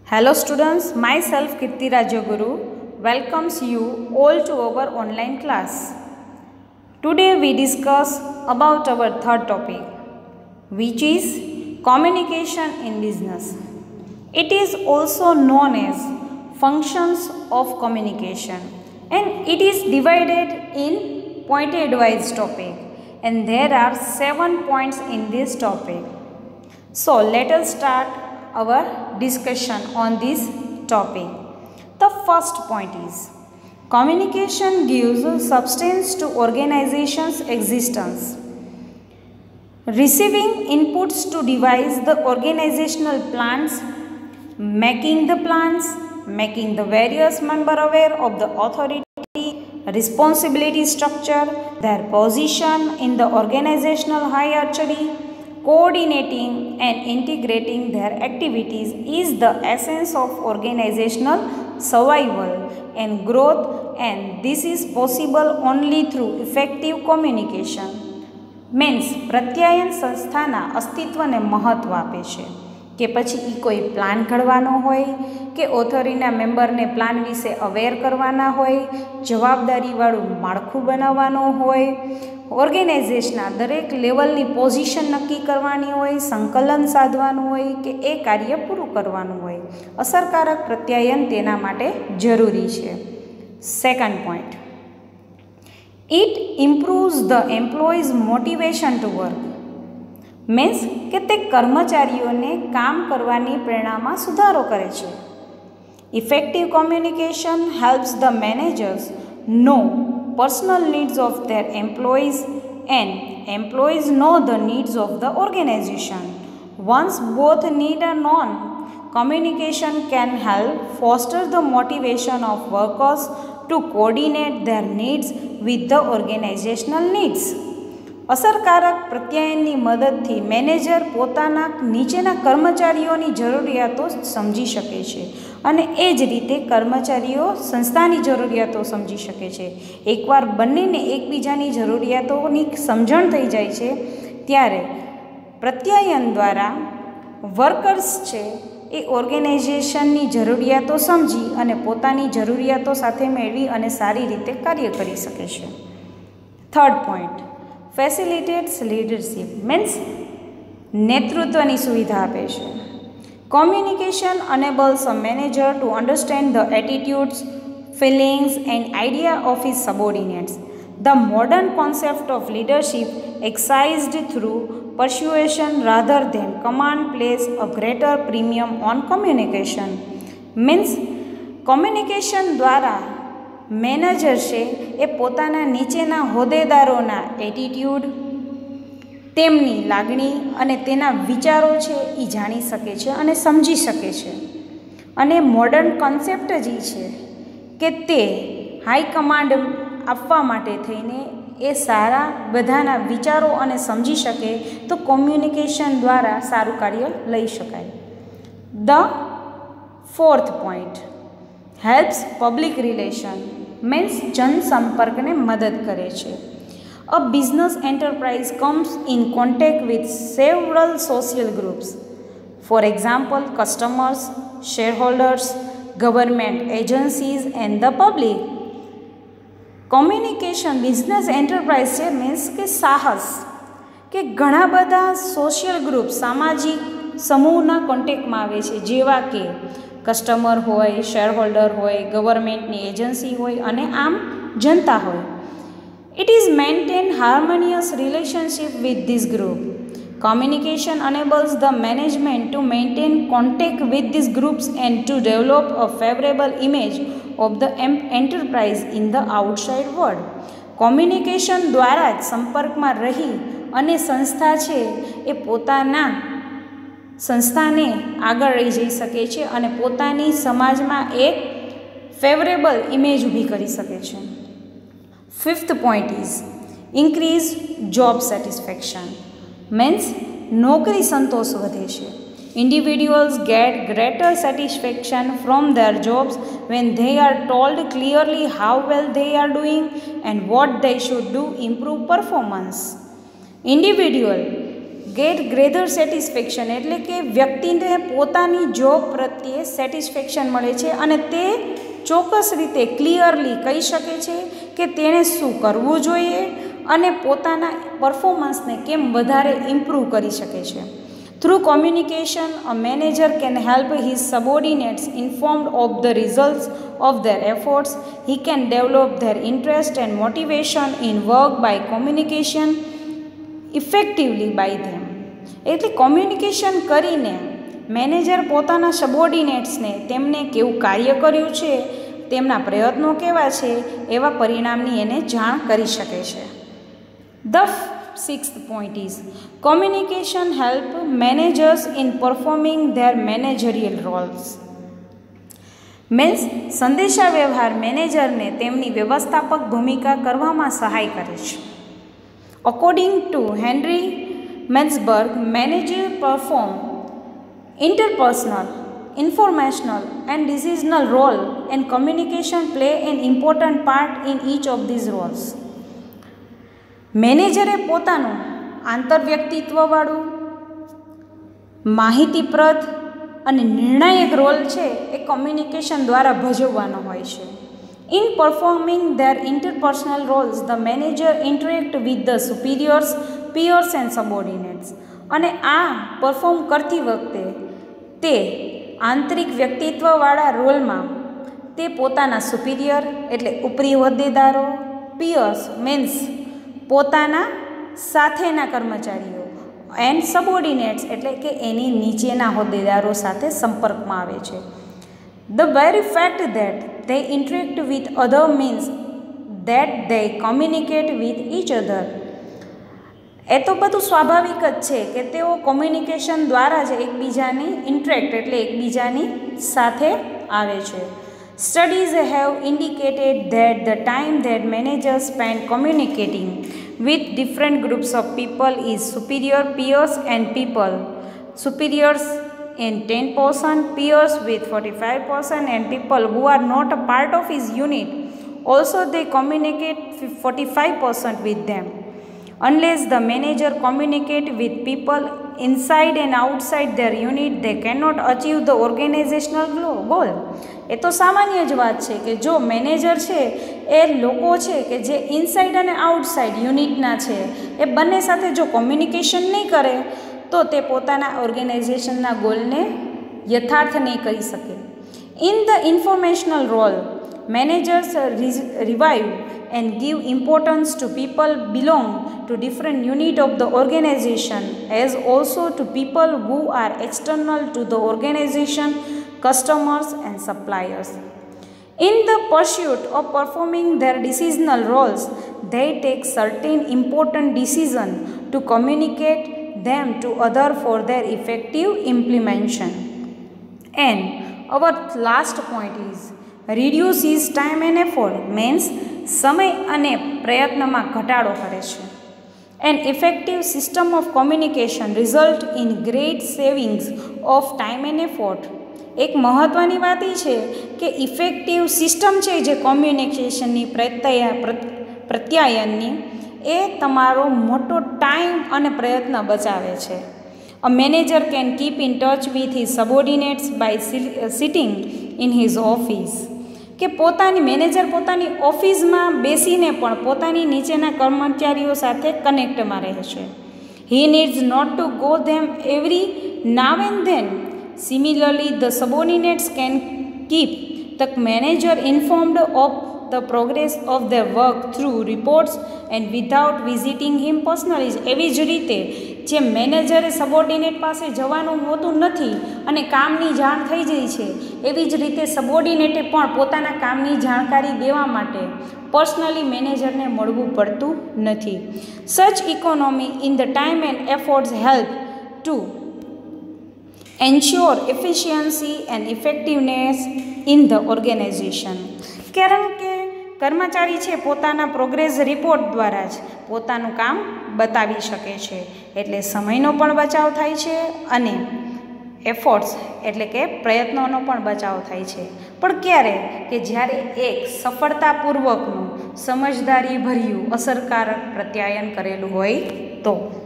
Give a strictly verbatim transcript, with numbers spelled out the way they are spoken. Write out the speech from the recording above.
Hello students, myself Kirti Rajaguru welcomes you all to our online class. Today we discuss about our third topic, which is communication in business. It is also known as functions of communication, and it is divided in pointed wise topic, and there are seven points in this topic. So let us start our discussion on this topic. The first point is communication gives substance to organization's existence. Receiving inputs to devise the organizational plans, making the plans, making the various members aware of the authority, responsibility structure, their position in the organizational hierarchy, coordinating and integrating their activities is the essence of organizational survival and growth, and this is possible only through effective communication. Means પ્રત્યાયન સંસ્થાના અસ્તિત્વને મહત્ત્વ આપે છે કે પછી એ કોઈ plan ઘડવાનો હોય કે ઓથોરિટીના મેમ્બરને પ્લાન વિશે અવેર કરવાના હોય, જવાબદારીવાળું માળખું બનાવવાનું હોય, ઓર્ગેનાઇઝેશનના દરેક લેવલની પોઝિશન નક્કી કરવાની હોય, સંકલન સાધવાનું હોય કે એ કાર્ય પૂરું કરવાનું હોય. અસરકારક પ્રત્યાયન તેના માટે જરૂરી છે. Second point, it improves the employees motivation to work. Means કે તે કર્મચારીઓને કામ કરવાની પ્રેરણામાં સુધારો કરે છે. Effective communication helps the managers know personal needs of their employees and employees know the needs of the organization. Once both need are known, communication can help foster the motivation of workers to coordinate their needs with the organizational needs. અસરકારક પ્રત્યાયનની મદદથી manager પોતાના નીચેના કર્મચારીઓની જરૂરિયાતો સમજી શકે છે અને એ જ રીતે કર્મચારીઓ સંસ્થાની જરૂરિયાતો સમજી શકે છે. એકવાર બંનેને એકબીજાની જરૂરિયાતોની સમજણ થઈ જાય છે ત્યારે પ્રત્યાયન દ્વારા વર્કર્સ છે એ ઓર્ગેનાઇઝેશનની જરૂરિયાતો સમજી અને પોતાની જરૂરિયાતો સાથે મેળવી અને સારી રીતે કાર્ય કરી શકે છે. Third point, facilitates leadership. Means નેતૃત્વની સુવિધા આપે છે. Communication enables a manager to understand the attitudes, feelings and idea of his subordinates. The modern concept of leadership exercised through persuasion rather than command place a greater premium on communication. Means communication દ્વારા manager છે એ પોતાના નીચેના હોદ્દેદારોના attitude, તેમની લાગણી અને તેના વિચારો છે એ જાણી શકે છે અને સમજી શકે છે. અને મોડર્ન કોન્સેપ્ટ જ એ છે કે તે હાઈ કમાન્ડ આપવા માટે થઈને એ સારા બધાના વિચારો અને સમજી શકે તો કોમ્યુનિકેશન દ્વારા સારું કાર્ય લઈ શકાય. The fourth point, helps public relation. Means જનસંપર્કને મદદ કરે છે. A business enterprise comes in contact with several social groups. For example, customers, shareholders, government agencies and the public. Communication business enterprise છે મીન્સ કે સાહસ કે ઘણા બધા સોશિયલ ગ્રુપ, સામાજિક સમૂહના કોન્ટેક્ટમાં આવે છે, જેવા કે કસ્ટમર હોય, શેરહોલ્ડર હોય, ગવર્મેન્ટની એજન્સી હોય અને આમ જનતા હોય. It is maintain harmonious relationship with this group. Communication enables the management to maintain contact with these groups and to develop a favorable image of the enterprise in the outside world. Communication દ્વારા જ સંપર્કમાં રહી અને સંસ્થા છે એ પોતાના સંસ્થાને આગળ લઈ જઈ શકે છે અને પોતાની સમાજમાં એક ફેવરેબલ ઇમેજ ઊભી કરી શકે છે. Fifth point is increase job satisfaction. Means નોકરી સંતોષ વધે છે. Individuals get greater satisfaction from their jobs when they are told clearly how well they are doing and what they should do improve performance. Individual get greater satisfaction એટલે કે વ્યક્તિને પોતાની job પ્રત્યે satisfaction મળે છે અને તે ચોક્કસ રીતે ક્લિયરલી કહી શકે છે કે તેણે શું કરવું જોઈએ અને પોતાના પરફોર્મન્સને કેમ વધારે ઇમ્પ્રૂવ કરી શકે છે. Through communication a manager can help his subordinates informed of the results of their efforts. He can develop their interest and motivation in work by communication effectively by them. એટલે કોમ્યુનિકેશન કરીને manager પોતાના સબોર્ડિનેટ્સને તેમને કેવું કાર્ય કર્યું છે, તેમના પ્રયત્નો કેવા છે, એવા પરિણામની એને જાણ કરી શકે છે. The sixth point is communication help managers in performing their managerial roles. Means સંદેશા વ્યવહાર મેનેજરને તેમની વ્યવસ્થાપક ભૂમિકા કરવામાં સહાય કરે છે. According to Henry Metzberg, managers perform interpersonal, informational and decisional role, and communication play an important part in each of these roles. મેનેજરે પોતાનું આંતરવ્યક્તિત્વવાળું, માહિતીપ્રદ અને નિર્ણાયક રોલ છે એ કોમ્યુનિકેશન દ્વારા ભજવવાનો હોય છે. In performing their interpersonal roles, the manager interact with the superiors, peers and subordinates. અને આ પરફોર્મ કરતી વખતે તે આંતરિક વ્યક્તિત્વવાળા રોલમાં તે પોતાના સુપિરિયર એટલે ઉપરી હોદ્દેદારો, પિયર્સ મીન્સ પોતાના સાથેના કર્મચારીઓ, એન્ડ સબઓર્ડિનેટ્સ એટલે કે એની નીચેના હોદ્દેદારો સાથે સંપર્કમાં આવે છે. The very fact that they interact with other means that they communicate with each other. એ તો બધું સ્વાભાવિક જ છે કે તેઓ કોમ્યુનિકેશન દ્વારા જ એકબીજાની ઇન્ટરેક્ટ એટલે એકબીજાની સાથે આવે છે. Studies have indicated that the time that managers spend communicating with different groups of people is superior, peers and people. Superiors in ten percent, peers with forty-five percent and people who are not a part of his unit. Also they communicate forty-five percent with them. Unless the manager communicate with people inside and outside their unit, they cannot achieve the organizational goal. એ તો સામાન્ય જ વાત છે કે જો manager છે એ લોકો છે કે જે ઇનસાઇડ અને આઉટસાઇડ યુનિટના છે એ બંને સાથે જો કોમ્યુનિકેશન નહીં કરે તો તે પોતાના ઓર્ગેનાઇઝેશનના ગોલને યથાર્થ નહીં કરી શકે. In the informational role, managers revive and give importance to people belong to different unit of the organization as also to people who are external to the organization, customers and suppliers. In the pursuit of performing their decisional roles, they take certain important decisions to communicate them to other for their effective implementation. And our last point is reduce his time and effort means સમય અને પ્રયત્નમાં ઘટાડો કરે છે. An effective system of communication result in great savings of time and effort. એક મહત્ત્વની વાત એ છે કે ઇફેક્ટિવ સિસ્ટમ છે જે કોમ્યુનિકેશનની પ્રત્યા પ્રત્યાયનની એ તમારો મોટો ટાઈમ અને પ્રયત્ન બચાવે છે. A manager can keep in touch with his subordinates by sitting in his office. કે પોતાની મેનેજર પોતાની ઓફિસમાં બેસીને પણ પોતાની નીચેના કર્મચારીઓ સાથે કનેક્ટમાં રહે છે. He needs not to go them every now and then. Similarly, the subordinates can keep the manager informed of the progress of their work through reports and without visiting him personally. એવી જ રીતે જે મેનેજરે subordinate પાસે જવાનું હોતું નથી અને કામની જાણ થઈ જાય છે એવી જ રીતે સબોર્ડિનેટે પણ પોતાના કામની જાણકારી દેવા માટે પર્સનલી મેનેજરને મળવું પડતું નથી. Such economy in the time and efforts help to ensure efficiency and effectiveness in the organisation. કારણ કે કર્મચારી છે પોતાના પ્રોગ્રેસ રિપોર્ટ દ્વારા જ પોતાનું કામ બતાવી શકે છે એટલે સમયનો પણ બચાવ થાય છે અને એફર્ટ્સ એટલે કે પ્રયત્નોનો પણ બચાવ થાય છે. પણ ક્યારે કે જ્યારે એક સફળતાપૂર્વકનું સમજદારીભર્યું અસરકારક પ્રત્યાયન કરેલું હોય તો